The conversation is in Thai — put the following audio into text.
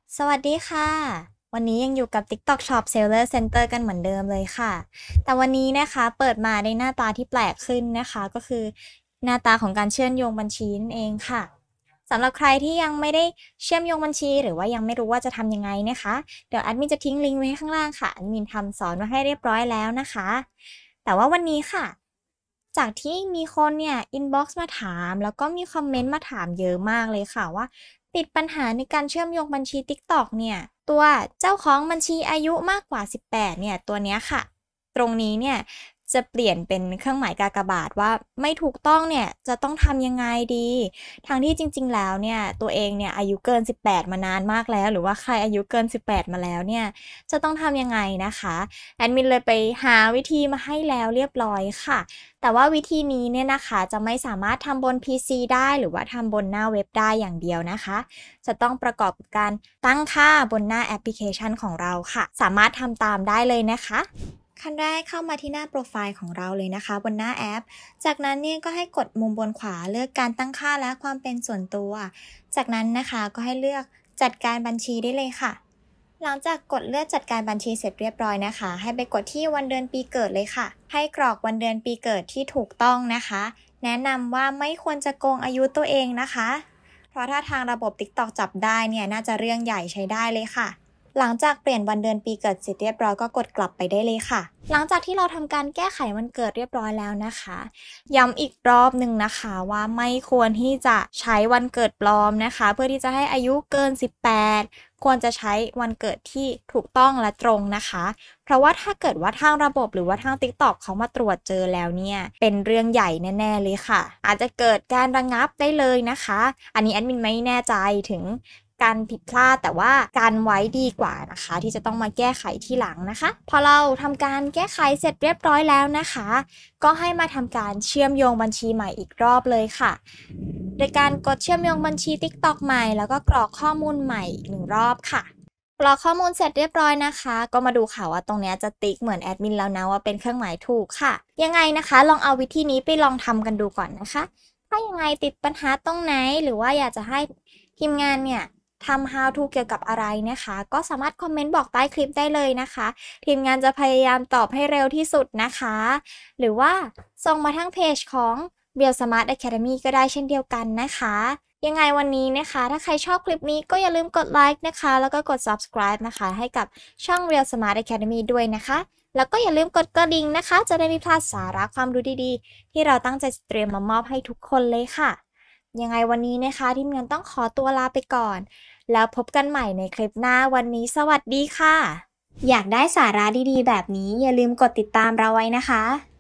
สวัสดีค่ะ วันนี้ยังอยู่กับ TikTok Shop Seller Center กันเหมือนเดิมเลยค่ะ แต่วันนี้นะคะเปิดมาในหน้าตาที่แปลกขึ้นนะคะ ก็คือหน้าตาของการเชื่อมโยงบัญชีนั่นเองค่ะสำหรับใครที่ยังไม่ได้เชื่อมโยงบัญชีหรือว่ายังไม่รู้ว่าจะทำยังไงนะคะเดี๋ยวแอดมินจะทิ้งลิงก์ไว้ข้างล่างค่ะแอดมินทำสอนมาให้เรียบร้อยแล้วนะคะ แต่ว่าวันนี้ค่ะ จากที่มีคนเนี่ยอินบ็อกซ์มาถามแล้วก็มีคอมเมนต์มาถามเยอะมากเลยค่ะว่าติดปัญหาในการเชื่อมโยงบัญชี TikTok เนี่ยตัวเจ้าของบัญชีอายุมากกว่า18เนี่ยตัวเนี้ยค่ะตรงนี้เนี่ยจะเปลี่ยนเป็นเครื่องหมายกากบาทว่าไม่ถูกต้องเนี่ยจะต้องทำยังไงดีทั้งที่จริงๆแล้วเนี่ยตัวเองเนี่ยอายุเกิน18มานานมากแล้วหรือว่าใครอายุเกิน18มาแล้วเนี่ยจะต้องทำยังไงนะคะแอดมินเลยไปหาวิธีมาให้แล้วเรียบร้อยค่ะแต่ว่าวิธีนี้เนี่ยนะคะจะไม่สามารถทำบน PC ได้หรือว่าทำบนหน้าเว็บได้อย่างเดียวนะคะจะต้องประกอบกับการตั้งค่าบนหน้าแอปพลิเคชันของเราค่ะสามารถทำตามได้เลยนะคะขั้นแรกเข้ามาที่หน้าโปรไฟล์ของเราเลยนะคะบนหน้าแอปจากนั้นเนี่ยก็ให้กดมุมบนขวาเลือกการตั้งค่าและความเป็นส่วนตัวจากนั้นนะคะก็ให้เลือกจัดการบัญชีได้เลยค่ะหลังจากกดเลือกจัดการบัญชีเสร็จเรียบร้อยนะคะให้ไปกดที่วันเดือนปีเกิดเลยค่ะให้กรอกวันเดือนปีเกิดที่ถูกต้องนะคะแนะนำว่าไม่ควรจะโกงอายุตัวเองนะคะเพราะถ้าทางระบบ TikTok จับได้เนี่ยน่าจะเรื่องใหญ่ใช้ได้เลยค่ะหลังจากเปลี่ยนวันเดือนปีเกิดเสร็จเรียบร้อยก็กดกลับไปได้เลยค่ะหลังจากที่เราทำการแก้ไขวันเกิดเรียบร้อยแล้วนะคะย้ำอีกรอบหนึ่งนะคะว่าไม่ควรที่จะใช้วันเกิดปลอมนะคะเพื่อที่จะให้อายุเกิน18ควรจะใช้วันเกิดที่ถูกต้องและตรงนะคะเพราะว่าถ้าเกิดว่าทางระบบหรือว่าทาง TikTok เขามาตรวจเจอแล้วเนี่ยเป็นเรื่องใหญ่แน่ๆเลยค่ะอาจจะเกิดการระงับได้เลยนะคะอันนี้แอดมินไม่แน่ใจถึงการผิดพลาดแต่ว่าการไว้ดีกว่านะคะที่จะต้องมาแก้ไขที่หลังนะคะพอเราทำการแก้ไขเสร็จเรียบร้อยแล้วนะคะก็ให้มาทำการเชื่อมโยงบัญชีใหม่อีกรอบเลยค่ะโดยการกดเชื่อมโยงบัญชี TikTok ใหม่แล้วก็กรอกข้อมูลใหม่อีก1รอบค่ะกรอกข้อมูลเสร็จเรียบร้อยนะคะก็มาดูค่ะว่าตรงนี้จะติ๊กเหมือนแอดมินแล้วนะว่าเป็นเครื่องหมายถูกค่ะยังไงนะคะลองเอาวิธีนี้ไปลองทำกันดูก่อนนะคะถ้ายังไงติดปัญหาตรงไหนหรือว่าอยากจะให้ทีมงานเนี่ยทำ how to เกี่ยวกับอะไรนะคะก็สามารถคอมเมนต์บอกใต้คลิปได้เลยนะคะทีมงานจะพยายามตอบให้เร็วที่สุดนะคะหรือว่าส่งมาทางเพจของ Real Smart Academy ก็ได้เช่นเดียวกันนะคะยังไงวันนี้นะคะถ้าใครชอบคลิปนี้ก็อย่าลืมกดไลค์นะคะแล้วก็กด subscribe นะคะให้กับช่อง Real Smart Academy ด้วยนะคะแล้วก็อย่าลืมกดกระดิ่งนะคะจะได้ไม่พลาดสาระความรู้ดีๆที่เราตั้งใจเตรียมมามอบให้ทุกคนเลยค่ะยังไงวันนี้นะคะทีมงานต้องขอตัวลาไปก่อนแล้วพบกันใหม่ในคลิปหน้าวันนี้สวัสดีค่ะอยากได้สาระดีๆแบบนี้อย่าลืมกดติดตามเราไว้นะคะ